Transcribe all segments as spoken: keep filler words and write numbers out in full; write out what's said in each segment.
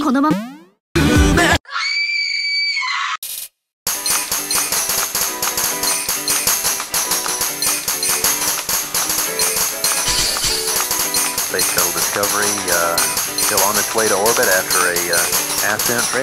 このまま Space Shuttle Discovery uh, still on its way to orbit after a uh, ascent trip.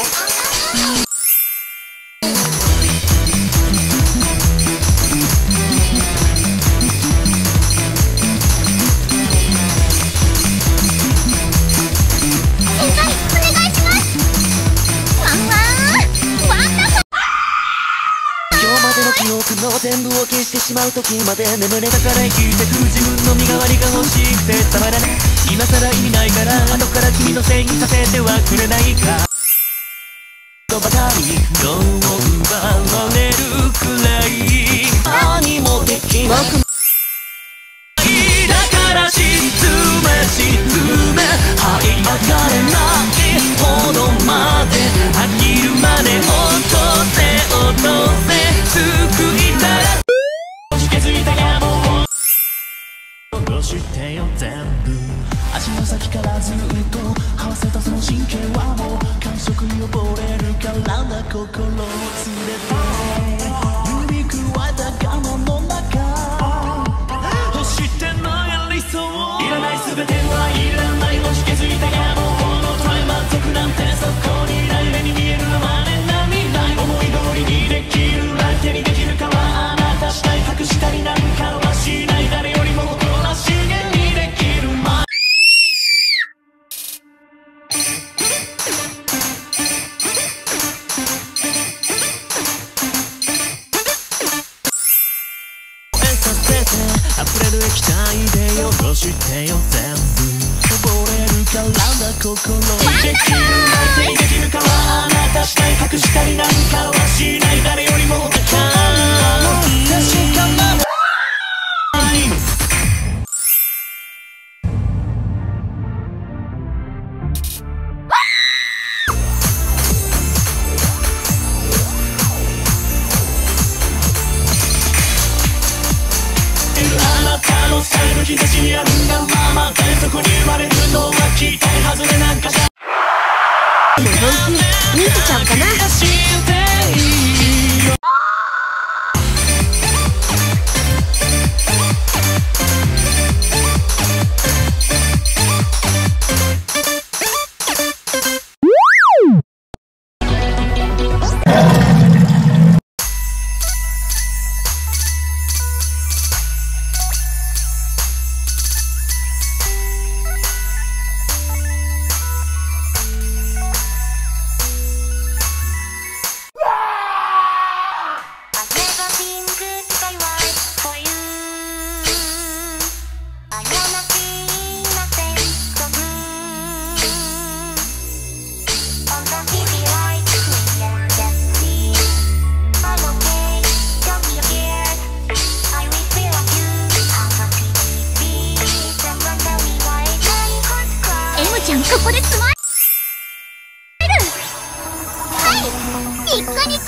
記憶の全部を消してしまう時まで眠れたから生きてく自分の身代わりが欲しくてたまらない今更意味ないから後から君のせいにさせてはくれないかとばかり脳を奪われるくらい何もできなくないだから沈め沈め這い上がれないほどまで飽きるまで落とせ落とせ救いたら気づいた野望を殺してよ全部足の先からずっと合わせたその神経はもう感触に溺れるからな心を連れて指くわえた我慢の中欲してない理想いらない全てはいらないもし気づいた野望のトライ満足なんてそこにない目に見えるのまね波ない思い通りにできる手にできるかはあなた次第隠したりなんかはしない誰よりも心らしげにできるまさせて溢れる液体で汚してよ全部溺れるからな心にできる手にできるかはあなた次第隠したりなんかはしない誰よりも高い確かなあなたのさえる日差しにあるがままでそこに生まれるのは期待外れなんかじゃ本気見せちゃうかな。ここでスマイルはいニコニコ